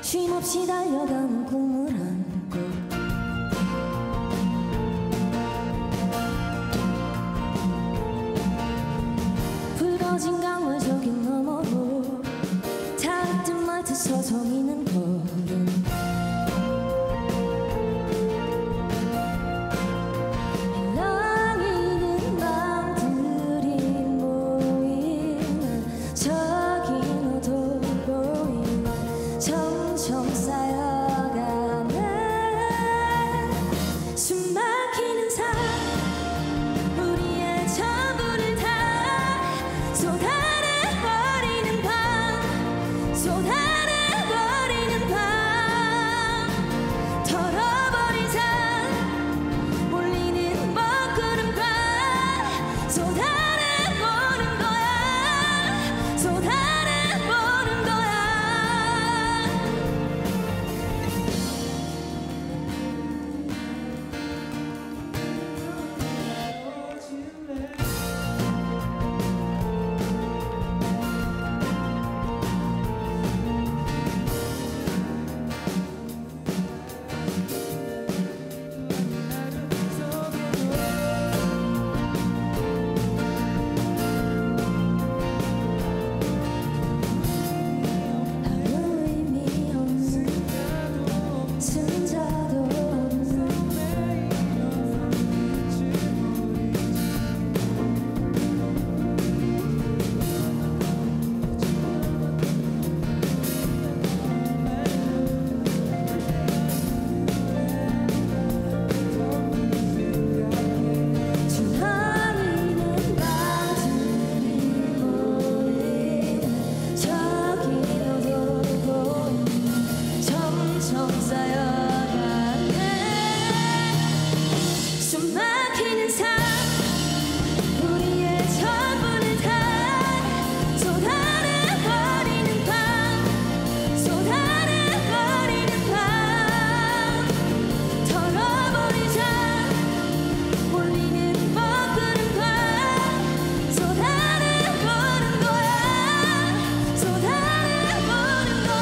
쉼없이 달려가는 꿈을 안고 붉어진 강물 저기 너머로 닿듯 말듯 서성이는 걸음 랑이는 맘들이 모이는 저기 너도 보이는 점점 쌓여가네 숨막히는 삶 우리의 전부를 다 쏟아내버리는 밤 쏟아내버리는 밤 털어버리자 몰리는 먹구름과 쏟아내보는 거야 쏟아내보는 거야 숨막히는 삶 우리의 전부를 다 쏟아내버리는 밤 쏟아내버리는 밤 털어버리자 몰리는 먹구름과 쏟아내보는 거야 쏟아내보는 거야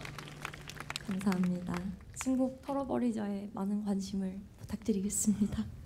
감사합니다. 신곡 털어버리자에 많은 관심을 부탁드리겠습니다.